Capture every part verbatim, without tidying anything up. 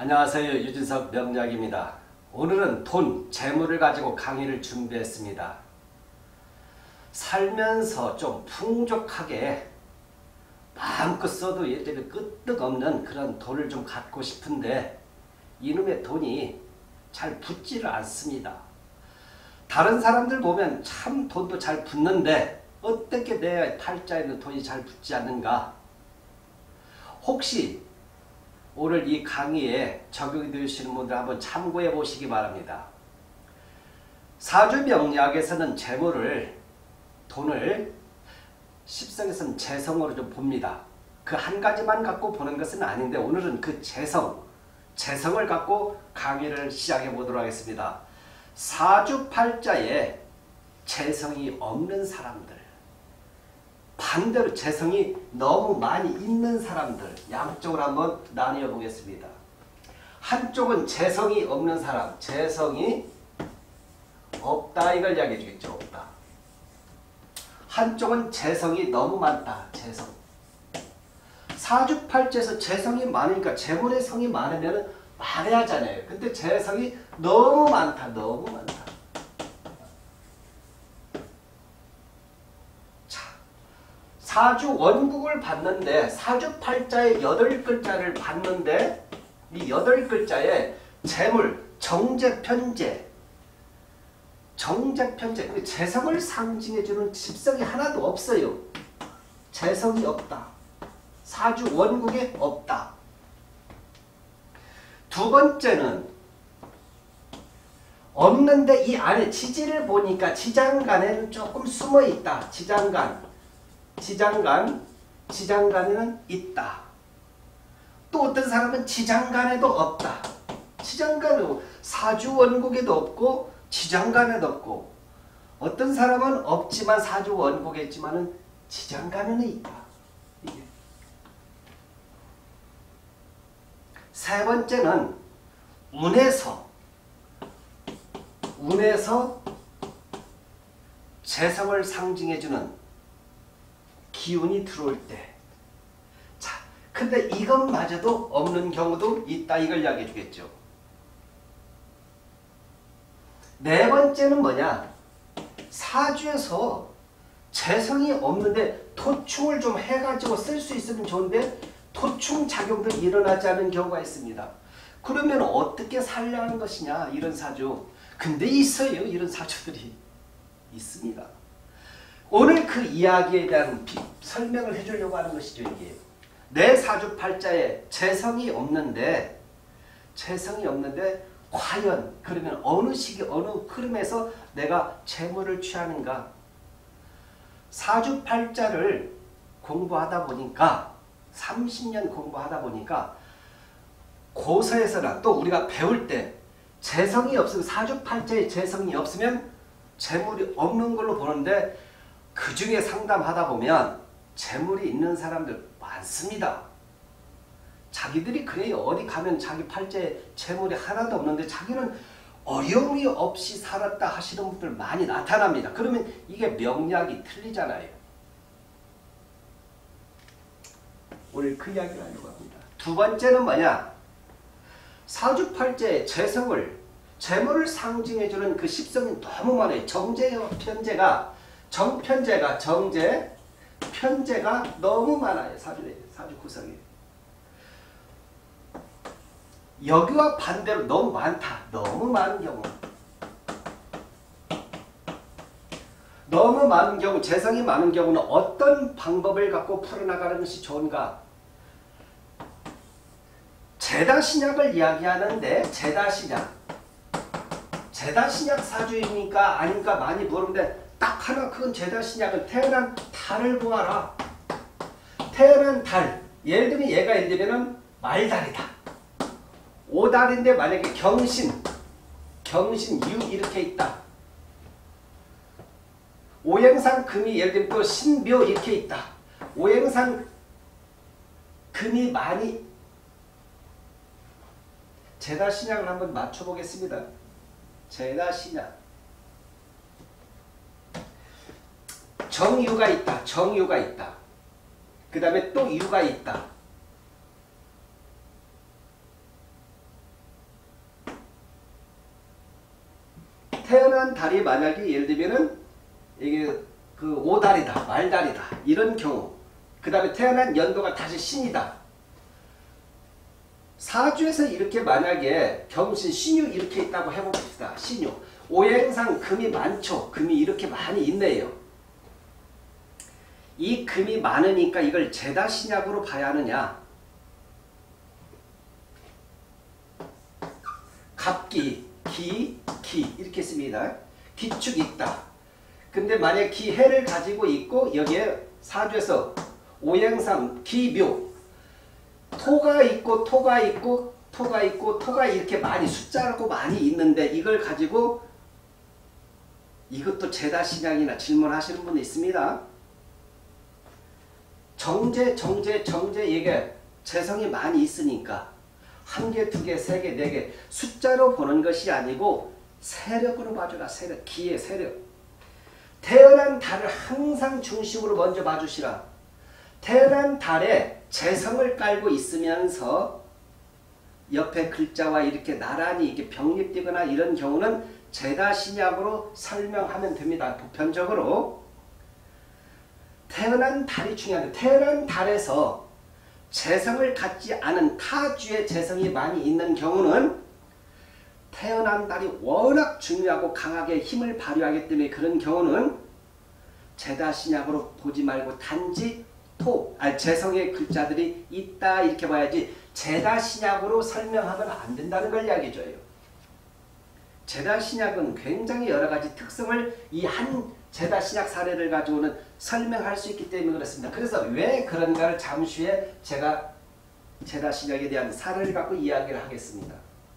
안녕하세요. 유진석 명약입니다. 오늘은 돈, 재물을 가지고 강의를 준비했습니다. 살면서 좀 풍족하게 마음껏 써도 예전에 끄떡없는 그런 돈을 좀 갖고 싶은데 이놈의 돈이 잘 붙지를 않습니다. 다른 사람들 보면 참 돈도 잘 붙는데 어떻게 내 팔자에는 돈이 잘 붙지 않는가? 혹시 오늘 이 강의에 적용이 되시는 분들 한번 참고해 보시기 바랍니다. 사주명리학에서는 재물을, 돈을 십성에서는 재성으로 좀 봅니다. 그 한 가지만 갖고 보는 것은 아닌데 오늘은 그 재성, 재성을 갖고 강의를 시작해 보도록 하겠습니다. 사주팔자에 재성이 없는 사람들, 반대로 재성이 너무 많이 있는 사람들, 양쪽으로 한번 나뉘어 보겠습니다. 한쪽은 재성이 없는 사람, 재성이 없다 이걸 이야기해 주겠죠. 없다. 한쪽은 재성이 너무 많다. 재성. 사주팔자에서 재성이 많으니까 재물의 성이 많으면 많아야 하잖아요. 근데 재성이 너무 많다. 너무 많다. 사주 원국을 봤는데 사주팔자의 여덟 글자를 봤는데 이 여덟 글자에 재물, 정제, 편재, 정제, 편재, 재성을 상징해주는 십성이 하나도 없어요. 재성이 없다. 사주 원국에 없다. 두 번째는 없는데 이 안에 지지를 보니까 지장간에는 조금 숨어있다. 지장간. 지장간, 지장간에는 있다. 또 어떤 사람은 지장간에도 없다. 지장간에도 사주원국에도 없고 지장간에도 없고 어떤 사람은 없지만 사주원국에 있지만은 지장간에는 있다. 이게. 세 번째는 운에서 운에서 재성을 상징해주는 기운이 들어올 때. 자, 근데 이것마저도 없는 경우도 있다. 이걸 이야기해 주겠죠. 네 번째는 뭐냐? 사주에서 재성이 없는데 토충을 좀 해가지고 쓸 수 있으면 좋은데 토충 작용도 일어나지 않은 경우가 있습니다. 그러면 어떻게 살려야 하는 것이냐? 이런 사주. 근데 있어요. 이런 사주들이 있습니다. 오늘 그 이야기에 대한 비, 설명을 해주려고 하는 것이죠. 이게 내 사주팔자에 재성이 없는데 재성이 없는데 과연 그러면 어느 시기 어느 흐름에서 내가 재물을 취하는가? 사주팔자를 공부하다 보니까 삼십 년 공부하다 보니까 고서에서나 또 우리가 배울 때 재성이 없으면 사주팔자에 재성이 없으면 재물이 없는 걸로 보는데 그 중에 상담하다 보면 재물이 있는 사람들 많습니다. 자기들이 그래요. 어디 가면 자기 팔자에 재물이 하나도 없는데 자기는 어려움이 없이 살았다 하시는 분들 많이 나타납니다. 그러면 이게 명약이 틀리잖아요. 오늘 그 이야기를 하려고 합니다. 두 번째는 뭐냐? 사주팔자에 재성을, 재물을 상징해주는 그 십성이 너무 많아요. 정제와 편제가 정편제가 정제, 편제가 너무 많아요. 사주에, 사주 구성에. 여기와 반대로 너무 많다. 너무 많은 경우. 너무 많은 경우, 재성이 많은 경우는 어떤 방법을 갖고 풀어나가는 것이 좋은가? 제다신약을 이야기하는데 제다신약. 제다신약 사주입니까? 아닙니까? 많이 물었는데 딱 하나 그건 제다신약은 태어난 달을 보아라. 태어난 달. 예를 들면 얘가 예를 들면 말달이다. 오달인데 만약에 경신, 경신, 유 이렇게 있다. 오행상 금이 예를 들면 또 신묘 이렇게 있다. 오행상 금이 많이 제다신약을 한번 맞춰보겠습니다. 제다신약. 정유가 있다. 정유가 있다. 그 다음에 또 유가 있다. 태어난 달이 만약에 예를 들면은 이게 그 오달이다, 말달이다 이런 경우, 그 다음에 태어난 연도가 다시 신이다. 사주에서 이렇게 만약에 경신, 신유 이렇게 있다고 해봅시다. 신유. 오행상 금이 많죠. 금이 이렇게 많이 있네요. 이 금이 많으니까 이걸 제다 신약으로 봐야 하느냐. 갑기, 기, 기 이렇게 씁니다. 기축이 있다. 근데 만약 기해를 가지고 있고 여기에 사주에서 오행상 기묘 토가 있고 토가 있고 토가 있고 토가 이렇게 많이 숫자고 많이 있는데 이걸 가지고 이것도 제다신약이나 질문하시는 분이 있습니다. 정제 정제 정제 이게 재성이 많이 있으니까 한 개, 두 개, 세 개, 네 개 숫자로 보는 것이 아니고 세력으로 봐주라. 세력, 기의 세력. 태어난 달을 항상 중심으로 먼저 봐주시라. 태어난 달에 재성을 깔고 있으면서 옆에 글자와 이렇게 나란히 이렇게 병립되거나 이런 경우는 제다신약으로 설명하면 됩니다. 보편적으로. 태어난 달이 중요한데 태어난 달에서 재성을 갖지 않은 타주의 재성이 많이 있는 경우는 태어난 달이 워낙 중요하고 강하게 힘을 발휘하기 때문에 그런 경우는 제다신약으로 보지 말고 단지 토, 아니 재성의 글자들이 있다 이렇게 봐야지 제다신약으로 설명하면 안 된다는 걸 이야기해줘요. 제다신약은 굉장히 여러가지 특성을 이 한 제다신약 사례를 가지고는 설명할 수 있기 때문에 그렇습니다. 그래서 왜 그런가를 잠시 후에 제가 제다신약에 대한 사례를 갖고 이야기를 하겠습니다.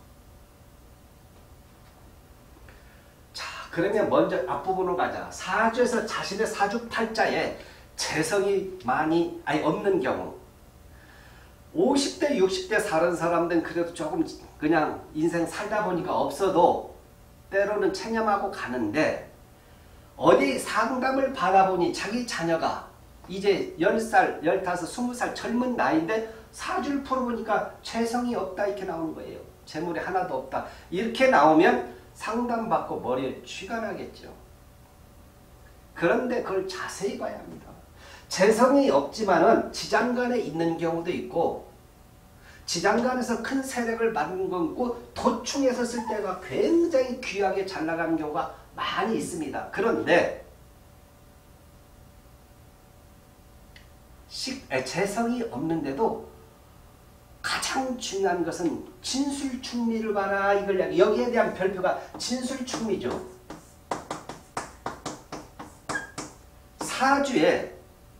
자, 그러면 먼저 앞부분으로 가자. 사주에서 자신의 사주팔자에 재성이 많이 아니 없는 경우 오십 대 육십 대 사는 사람들은 그래도 조금 그냥 인생 살다 보니까 없어도 때로는 체념하고 가는데 어디 상담을 받아보니 자기 자녀가 이제 열 살, 열다섯, 스무 살 젊은 나이인데 사주를 풀어보니까 재성이 없다 이렇게 나오는 거예요. 재물이 하나도 없다. 이렇게 나오면 상담받고 머리에 쥐가 나겠죠. 그런데 그걸 자세히 봐야 합니다. 재성이 없지만은 지장간에 있는 경우도 있고 지장간에서 큰 세력을 받는 거고 도충에서 쓸 때가 굉장히 귀하게 잘 나가는 경우가 많이 있습니다. 그런데 식, 에, 재성이 없는데도 가장 중요한 것은 진술충미를 봐라 이걸 이야기. 여기에 대한 별표가 진술충미죠. 사주에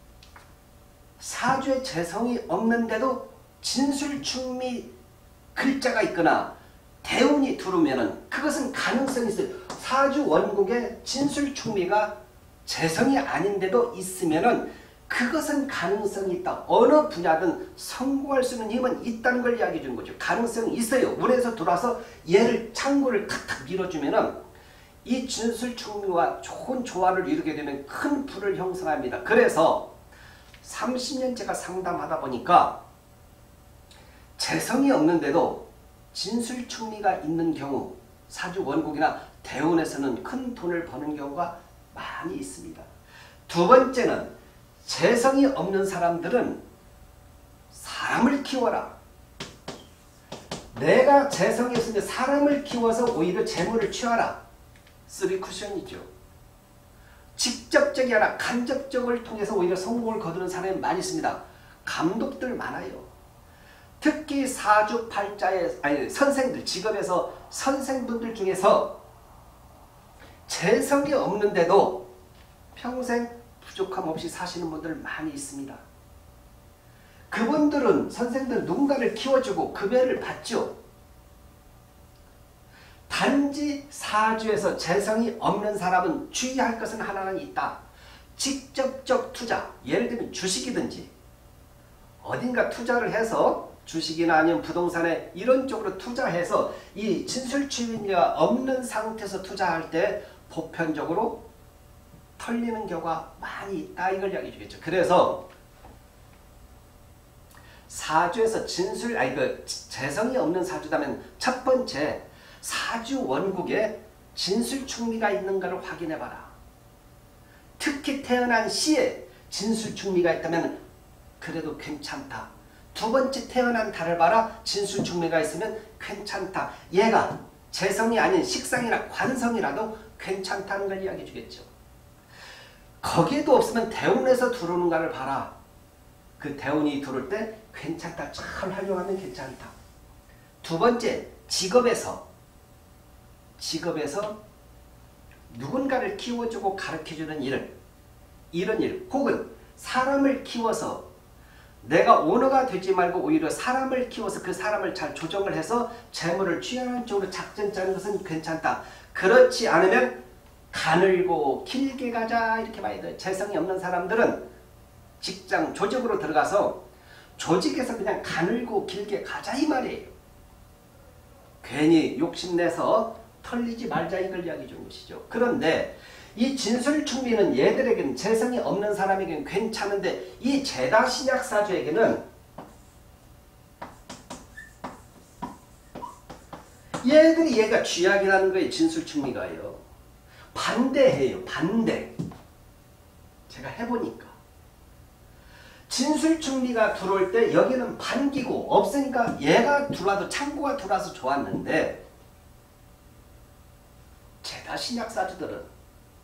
사주에 재성이 없는데도 진술충미 글자가 있거나 대운이 들어오면은 그것은 가능성이 있어요. 사주 원국에 진술충미가 재성이 아닌데도 있으면은 그것은 가능성이 있다. 어느 분야든 성공할 수 있는 힘은 있다는 걸 이야기해 주는 거죠. 가능성이 있어요. 운에서 들어와서 얘를 창고를 탁탁 밀어주면은 이 진술충미와 좋은 조화를 이루게 되면 큰 부를 형성합니다. 그래서 삼십 년 제가 상담하다 보니까 재성이 없는데도 진술충미가 있는 경우 사주 원국이나 대운에서는 큰 돈을 버는 경우가 많이 있습니다. 두 번째는 재성이 없는 사람들은 사람을 키워라. 내가 재성이 없으면 사람을 키워서 오히려 재물을 취하라. 쓰리 쿠션이죠. 직접적이 아니라 간접적을 통해서 오히려 성공을 거두는 사람이 많이 있습니다. 감독들 많아요. 특히 사주팔자의 아니 선생들, 직업에서 선생분들 중에서 재성이 없는데도 평생 부족함 없이 사시는 분들 많이 있습니다. 그분들은 선생들 누군가를 키워주고 급여를 받죠. 단지 사주에서 재성이 없는 사람은 주의할 것은 하나는 있다. 직접적 투자, 예를 들면 주식이든지 어딘가 투자를 해서 주식이나 아니면 부동산에 이런 쪽으로 투자해서 이 진술충미가 없는 상태에서 투자할 때 보편적으로 털리는 경우가 많이 있다 이걸 이야기해 주겠죠. 그래서 사주에서 진술 아니 그 재성이 없는 사주다면 첫 번째 사주 원국에 진술충미가 있는가를 확인해봐라. 특히 태어난 시에 진술충미가 있다면 그래도 괜찮다. 두 번째 태어난 달을 봐라. 진술충미가 있으면 괜찮다. 얘가 재성이 아닌 식상이나 관성이라도 괜찮다는 걸 이야기해 주겠죠. 거기에도 없으면 대운에서 들어오는가를 봐라. 그 대운이 들어올 때 괜찮다. 잘 활용하면 괜찮다. 두 번째, 직업에서 직업에서 누군가를 키워주고 가르쳐주는 일, 이런 일, 혹은 사람을 키워서 내가 오너가 되지 말고 오히려 사람을 키워서 그 사람을 잘 조정을 해서 재물을 취하는 쪽으로 작전 짜는 것은 괜찮다. 그렇지 않으면 가늘고 길게 가자 이렇게 봐야 돼. 재성이 없는 사람들은 직장 조직으로 들어가서 조직에서 그냥 가늘고 길게 가자 이 말이에요. 괜히 욕심내서 털리지 말자 이걸 이야기 주는 것이죠. 그런데 이 진술충미는 얘들에게는 재성이 없는 사람에게는 괜찮은데 이 제다신약사주에게는 얘들이 얘가 쥐약이라는 거예요. 진술충미가요. 반대해요. 반대. 제가 해보니까 진술충미가 들어올 때 여기는 반기고 없으니까 얘가 들어와도 창고가 들어와서 좋았는데 제다신약사주들은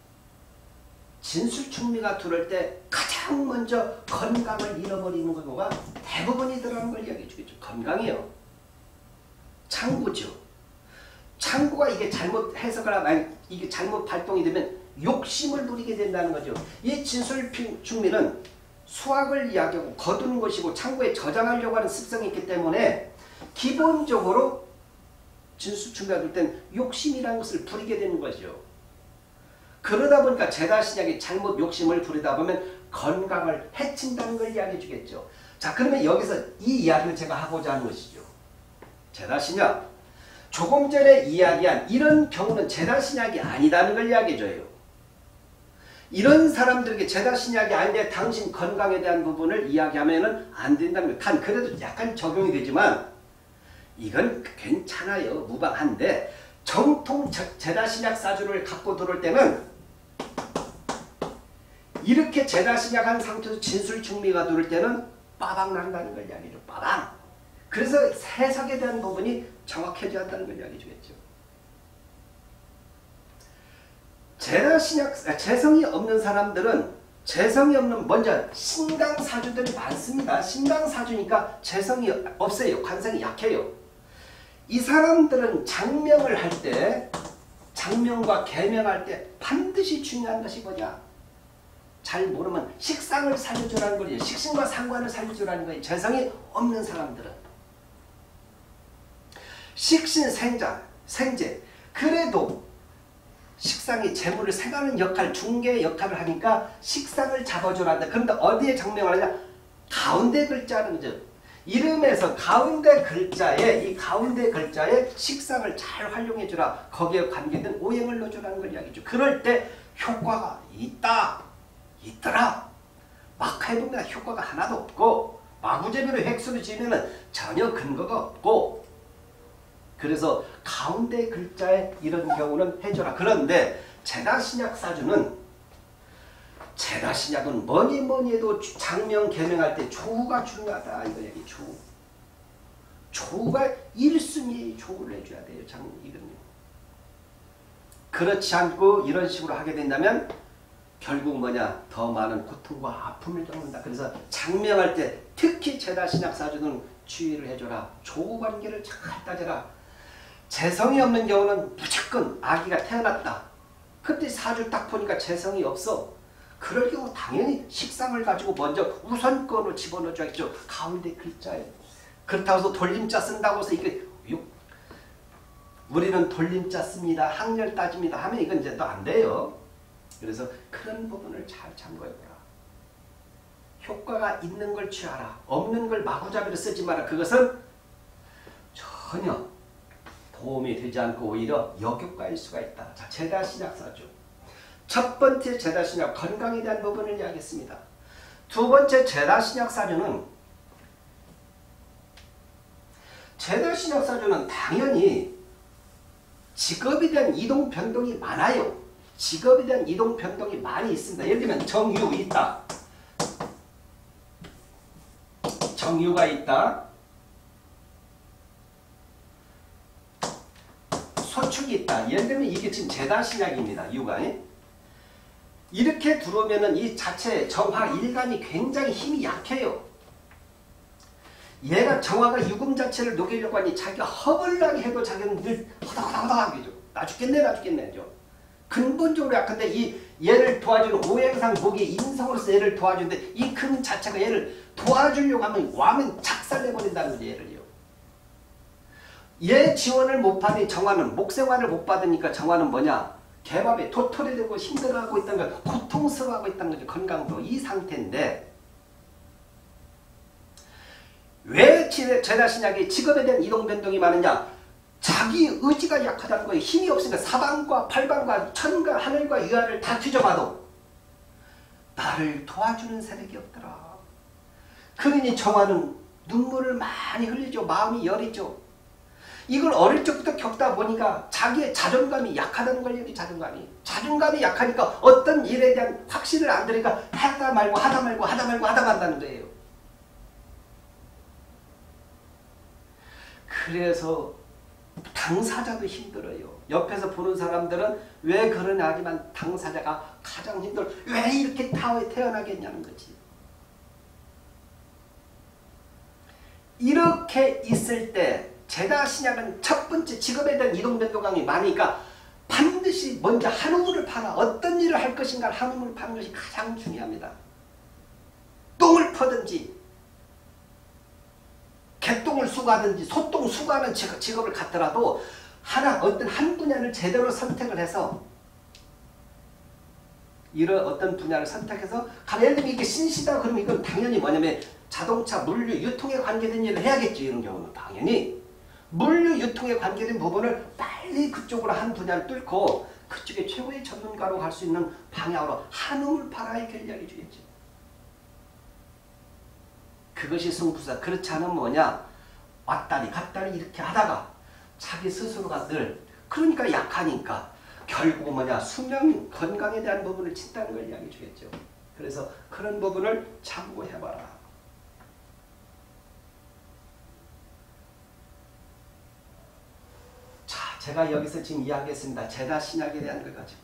진술충미가 들어올 때 가장 먼저 건강을 잃어버리는 경우가 대부분이더라는 걸 이야기해 주겠죠. 건강이요. 창고죠. 창고가 이게 잘못 해석을 하면 이게 잘못 발동이 되면 욕심을 부리게 된다는 거죠. 이 진술충미는 수확을 이야기하고 거두는 것이고 창고에 저장하려고 하는 습성이 있기 때문에 기본적으로 진술충미가 들 땐 욕심이라는 것을 부리게 되는 거죠. 그러다 보니까 제다신약이 잘못 욕심을 부리다 보면 건강을 해친다는 걸 이야기해 주겠죠. 자, 그러면 여기서 이 이야기를 제가 하고자 하는 것이죠. 제다신약. 조금 전에 이야기한 이런 경우는 제다신약이 아니다는 걸 이야기해 줘요. 이런 사람들에게 제다신약이 아닌데 당신 건강에 대한 부분을 이야기하면 안 된다는 거예요. 단 그래도 약간 적용이 되지만 이건 괜찮아요. 무방한데 정통 제다신약 사주를 갖고 들어올 때는 이렇게 제다신약한 상태에서 진술충미가 들어올 때는 빠방 난다는 걸 이야기해줘. 빠방. 그래서 해석에 대한 부분이 정확해져야 한다는 걸 이야기해 주겠죠. 제다신약, 재성이 없는 사람들은 재성이 없는 먼저 신강사주들이 많습니다. 신강사주니까 재성이 없어요. 관성이 약해요. 이 사람들은 장명을 할 때 장명과 계명할 때 반드시 중요한 것이 뭐냐? 잘 모르면 식상을 살려주라는 거예요. 식신과 상관을 살려주라는 거예요. 재성이 없는 사람들은. 식신 생자, 생재. 그래도 식상이 재물을 생하는 역할, 중개 역할을 하니까 식상을 잡아주란다. 그런데 어디에 장명을 하냐? 가운데 글자는 거죠. 이름에서 가운데 글자에 이 가운데 글자에 식상을 잘 활용해주라. 거기에 관계된 오행을 넣어주라는 걸 이야기죠. 그럴 때 효과가 있다. 있더라. 막 해보면 효과가 하나도 없고 마구제비로 획수를 지으면 전혀 근거가 없고 그래서 가운데 글자에 이런 경우는 해줘라. 그런데 제다신약사주는 제다신약은 뭐니 뭐니 해도 장명 계명할 때 조우가 중요하다. 이거 얘기 조우. 조우가 일 순위에 조우를 해줘야 돼요. 장, 이건요. 그렇지 않고 이런 식으로 하게 된다면 결국 뭐냐? 더 많은 고통과 아픔을 겪는다. 그래서 장명할 때 특히 제다신약사주는 주의를 해줘라. 조우 관계를 잘 따져라. 재성이 없는 경우는 무조건 아기가 태어났다. 그때 사주 딱 보니까 재성이 없어. 그럴 경우 당연히 식상을 가지고 먼저 우선권으로 집어넣어줘야겠죠. 가운데 글자에. 그렇다고 해서 돌림자 쓴다고 해서 이게 우리는 돌림자 씁니다. 학렬 따집니다. 하면 이건 이제 또 안 돼요. 그래서 그런 부분을 잘 참고해보라. 효과가 있는 걸 취하라. 없는 걸 마구잡이로 쓰지 마라. 그것은 전혀 도움이 되지 않고 오히려 역효과일 수가 있다. 자, 제다신약사주. 첫 번째 제다신약 건강에 대한 부분을 이야기했습니다. 두 번째 제다신약사주는 제다신약사주는 당연히 직업에 대한 이동 변동이 많아요. 직업에 대한 이동 변동이 많이 있습니다. 예를 들면 정유 있다. 정유가 있다. 소축이 있다. 예를 들면 이게 지금 제다신약입니다. 유가. 이렇게 들어오면은 이 자체 정화 일간이 굉장히 힘이 약해요. 얘가 정화가 유금 자체를 녹이려고 하니 자기가 허벌나게 해도 자기는 늘 허덕허덕하게 죠. 나 죽겠네 나 죽겠네 죠. 근본적으로 약한데 이 얘를 도와주는 오행상 목이 인성으로서 얘를 도와주는데 이 금 자체가 얘를 도와주려고 하면 와면 작살내버린다는 거죠. 얘를요. 얘 지원을 못 받으니 정화는 목생활을 못 받으니까 정화는 뭐냐? 개밥에 도토리 되고 힘들어하고 있다는 거, 고통스러워하고 있다는 거죠. 건강도 이 상태인데 왜 제다신약이 직업에 대한 이동 변동이 많으냐? 자기 의지가 약하다는 거예요. 힘이 없으니까 사방과 팔방과 천과 하늘과 위아래를 다 뒤져봐도 나를 도와주는 세력이 없더라. 그러니 정화는 눈물을 많이 흘리죠. 마음이 여리죠. 이걸 어릴 적부터 겪다 보니까 자기의 자존감이 약하다는 거예요. 자존감이. 자존감이 약하니까 어떤 일에 대한 확신을 안 들으니까 하다 말고 하다 말고 하다 말고 하다 만다는 거예요. 그래서 당사자도 힘들어요. 옆에서 보는 사람들은 왜 그러냐 하지만 당사자가 가장 힘들어. 왜 이렇게 태어나겠냐는 거지. 이렇게 있을 때 제다신약은 첫 번째 직업에 대한 이동변동감이 많으니까 반드시 먼저 한우물을 파라. 어떤 일을 할 것인가 한우물을 파는 것이 가장 중요합니다. 똥을 퍼든지 개똥을 수거하든지 소똥 수거하는 직업을 갖더라도 하나 어떤 한 분야를 제대로 선택을 해서 이런 어떤 분야를 선택해서 예를 들면 이게 신시다 그러면 이건 당연히 뭐냐면 자동차, 물류, 유통에 관계된 일을 해야겠죠. 이런 경우는 당연히 물류, 유통에 관계된 부분을 빨리 그쪽으로 한 분야를 뚫고 그쪽에 최고의 전문가로 갈 수 있는 방향으로 한우물 팔아야 결정해 주겠죠. 그것이 승부사. 그렇지 않으면 뭐냐? 왔다리 갔다리 이렇게 하다가 자기 스스로가 늘 그러니까 약하니까 결국 뭐냐? 수명 건강에 대한 부분을 친다는 걸 이야기해 주겠죠. 그래서 그런 부분을 참고해봐라. 자, 제가 여기서 지금 이야기했습니다. 제다신약에 대한 걸 가지고.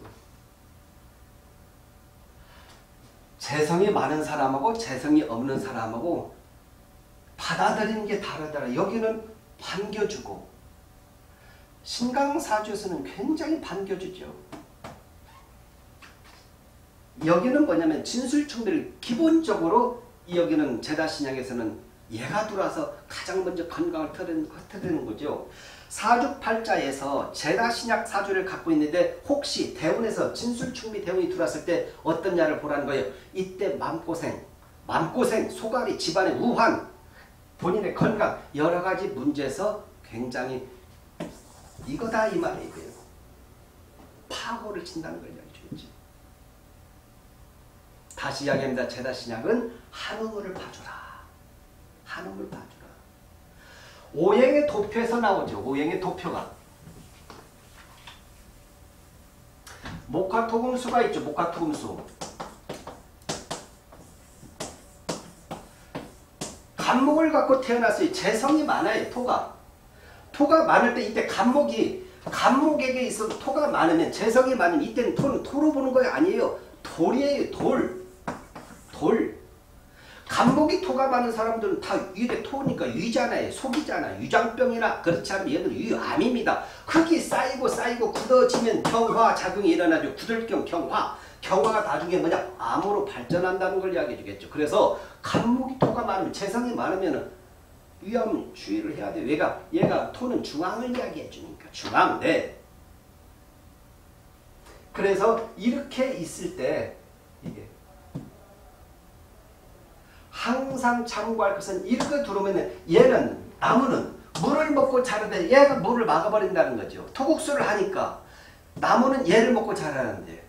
재성이 많은 사람하고 재성이 없는 사람하고 받아들이는 게 다르더라. 여기는 반겨주고 신강사주에서는 굉장히 반겨주죠. 여기는 뭐냐면 진술충들 기본적으로 여기는 제다신약에서는 얘가 들어와서 가장 먼저 건강을 터뜨리는 거죠. 사주팔자에서 제다신약 사주를 갖고 있는데 혹시 대운에서 진술충미 대운이 들어왔을 때 어떤 야를 보라는 거예요. 이때 마음고생, 마음고생, 소갈이, 집안의 우환, 본인의 건강 여러 가지 문제에서 굉장히 이거다 이 말이에요. 파고를 친다는 걸 이야기 주겠지. 다시 이야기합니다. 제다신약은 한우물을 봐주라. 한우물 봐주라. 오행의 도표에서 나오죠. 오행의 도표가. 목화토금수가 있죠. 목화토금수. 간목을 갖고 태어났어요. 재성이 많아요. 토가. 토가 많을 때 이때 간목이 간목에게 있어서 토가 많으면 재성이 많으면 이때는 토는 토로 보는 거 아니에요. 돌이에요. 돌. 돌. 간목이 토가 많은 사람들은 다 위에 토니까 위잖아요. 속이잖아요. 위장병이나 그렇지 않으면 얘는 위암입니다. 흙이 쌓이고 쌓이고 굳어지면 경화 작용이 일어나죠. 굳을경 경화. 경화가 나중에 뭐냐? 암으로 발전한다는 걸 이야기해 주겠죠. 그래서 간목이 토가 많으면 재성이 많으면 위암 주의를 해야 돼요. 얘가, 얘가 토는 중앙을 이야기해 주니까. 중앙. 네. 그래서 이렇게 있을 때 이게 항상 참고할 것은 이렇게 들어오면 얘는 나무는 물을 먹고 자라는데 얘가 물을 막아버린다는 거죠. 토국수를 하니까 나무는 얘를 먹고 자라는데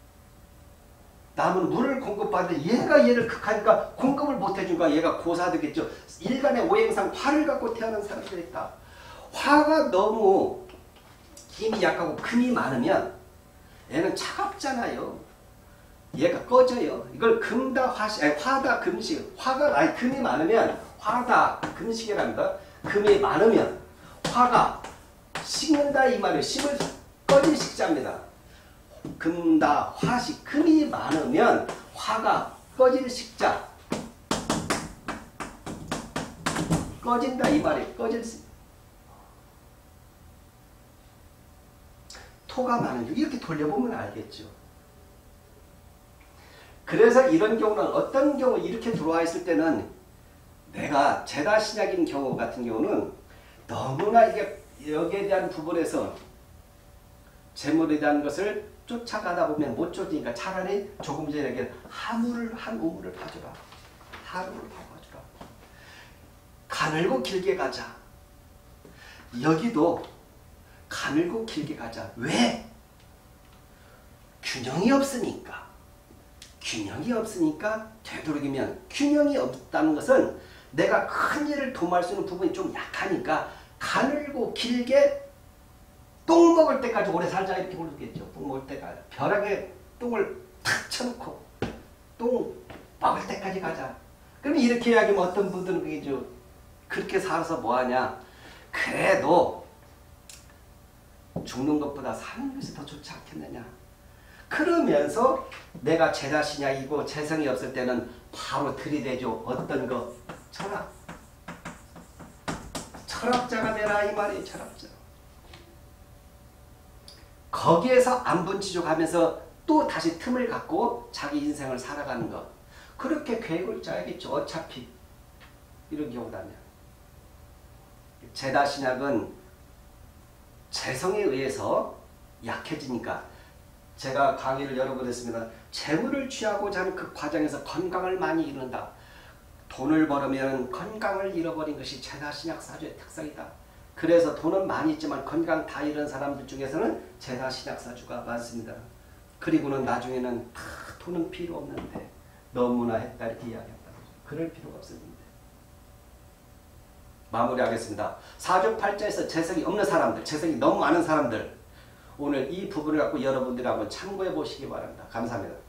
나무는 물을 공급받는데 얘가 얘를 극하니까 공급을 못해주니까 얘가 고사되겠죠. 일간의 오행상 화를 갖고 태어난 사람들이 있다. 화가 너무 힘이 약하고 금이 많으면 얘는 차갑잖아요. 얘가 꺼져요. 이걸 금다 화식, 아니 화다 금식, 화가 아니 금이 많으면 화다 금식이랍니다. 금이 많으면 화가 식는다 이 말이에요. 식을 꺼진 식자입니다. 금다 화식, 금이 많으면 화가 꺼질 식자, 꺼진다 이 말이에요. 꺼질 식. 토가 많은 중 이렇게 돌려보면 알겠죠. 그래서 이런 경우는 어떤 경우 이렇게 들어와 있을 때는 내가 제다 신약인 경우 같은 경우는 너무나 이게 여기에 대한 부분에서 재물에 대한 것을 쫓아가다 보면 못 쫓으니까 차라리 조금 전에 얘기한 하물을 한 우물을 봐주라. 하루를 봐주라. 가늘고 길게 가자. 여기도 가늘고 길게 가자. 왜? 균형이 없으니까. 균형이 없으니까 되도록이면 균형이 없다는 것은 내가 큰 일을 도모할 수 있는 부분이 좀 약하니까 가늘고 길게 똥 먹을 때까지 오래 살자 이렇게 모르겠죠. 똥 먹을 때까지 벼락에 똥을 탁 쳐놓고 똥 먹을 때까지 가자. 그러면 이렇게 이야기하면 어떤 분들은 그게 좀 그렇게 살아서 뭐하냐. 그래도 죽는 것보다 사는 것이 더 좋지 않겠느냐. 그러면서 내가 제 자신이고 재성이 없을 때는 바로 들이대죠. 어떤 거? 철학. 철학자가 되라 이 말이에요. 철학자. 거기에서 안분치족하면서 또 다시 틈을 갖고 자기 인생을 살아가는 것. 그렇게 계획을 짜야겠죠. 어차피 이런 경우라면. 제다신약은 재성에 의해서 약해지니까 제가 강의를 여러 번 했습니다. 재물을 취하고자 하는 그 과정에서 건강을 많이 잃는다. 돈을 벌으면 건강을 잃어버린 것이 제다신약사주의 특성이다. 그래서 돈은 많이 있지만 건강 다 잃은 사람들 중에서는 제다신약사주가 많습니다. 그리고는 나중에는 다 돈은 필요 없는데 너무나 했다 이렇게 이야기했다. 그럴 필요가 없었는데. 마무리하겠습니다. 사주팔자에서 재성이 없는 사람들, 재성이 너무 많은 사람들 오늘 이 부분을 갖고 여러분들이 한번 참고해 보시기 바랍니다. 감사합니다.